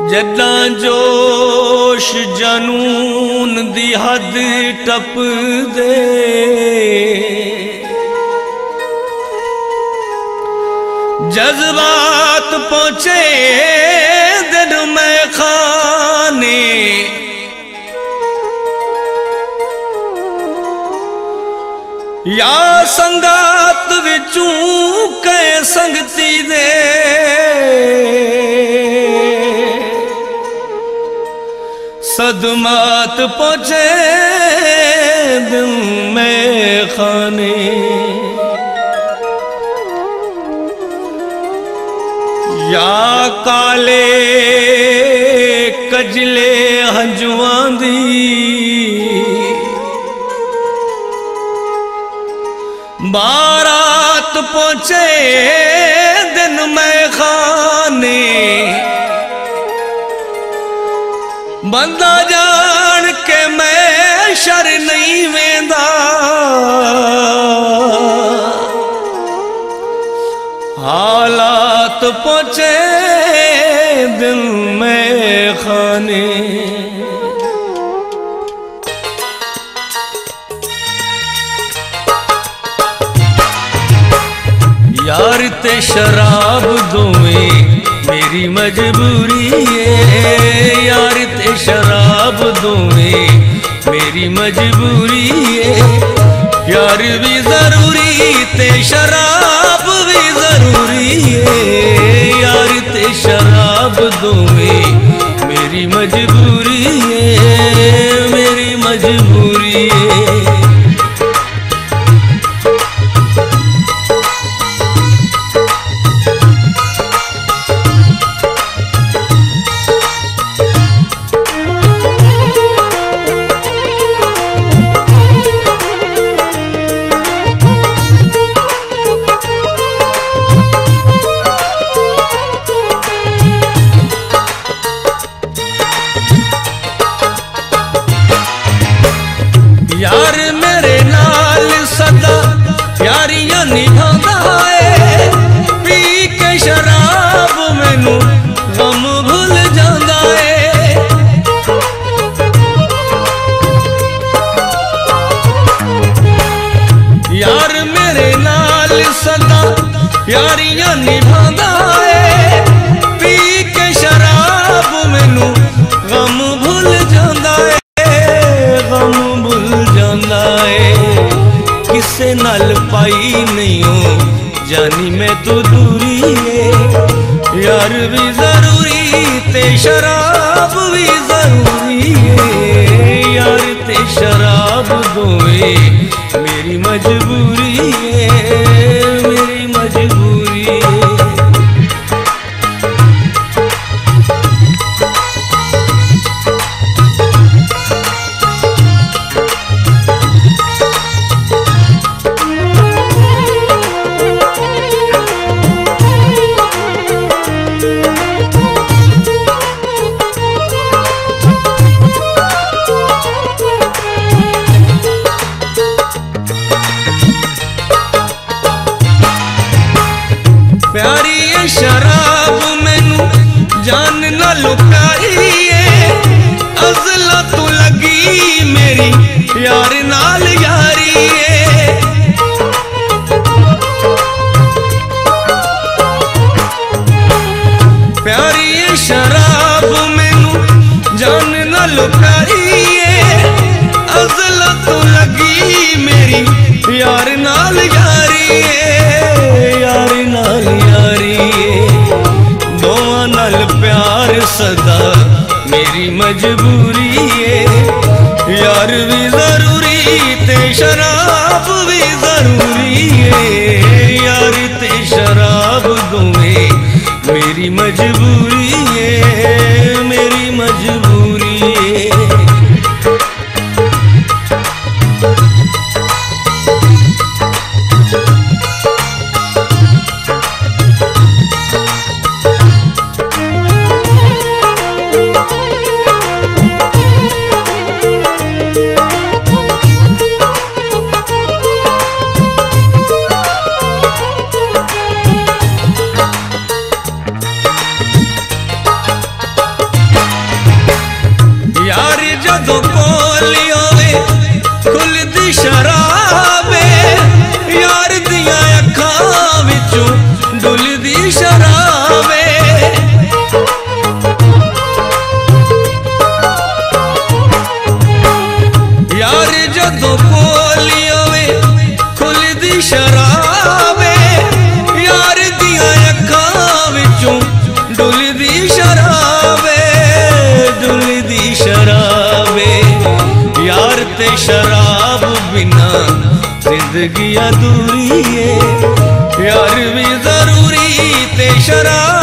जदा जोश जनून दी हद टप दे, जज्बात पहुंचे दिन में खाने, या संगात विचू कै संगती दे, सदमात पहुंचे दिल में खाने। या काले कजले हंजुआं दी बारात पहुंचे दिन में खाने, बंदा जान के मैं शर नहीं वेंदा, हालात पहुंचे दिल में खाने। यार ते शराब दोवें मेरी मजबूरी है, यार ते शराब दोवें मेरी मजबूरी है, प्यार भी जरूरी ते शराब भी जरूरी है, यार ते शराब दोवें मेरी मजबूरी है, मेरी मजबूरी है। यार मेरे नाल सदा यारियां निभांदा है, पी के शराब मैनू गम भुल जांदा है। यार मेरे नाल सदा यारियां निभांदा है, पी के शराब मैनू गम भुल जांदा है, किसे नाल पाई नहीं हो जानी मैं तो दूरी है, यार भी जरूरी ते शराब भी जरूरी है, यार ते शराब दोवें मेरी मजबूरी है, मेरी मजबूरी है। प्यारी है शराब मैनू जान नालों प्यारी है, अज़ला तू लगी मेरी यार नाल यारी है। प्यारी है शराब मैनू जान नालों प्यारी है, अज़ला तू लगी मेरी यार नाल यारी है, यार नाल यारी है। दोवां नाल प्यार सदा मेरी मजबूरी है, यार भी जरूरी ते शराब भी जरूरी है, यार ते शराब दोवें मेरी मजबूरी है, मेरी मजबूरी है। खुलदी शराबे यार दिया अखां विचों डुलदी शराबे। यार जदों कोल आवे खुलदी शराबे यार दिया अखां विचों डुलदी शराबे डुलदी शराबे। यार ते शराब बिना जिंदगी अधूरी है, यार भी जरूरी ते शराब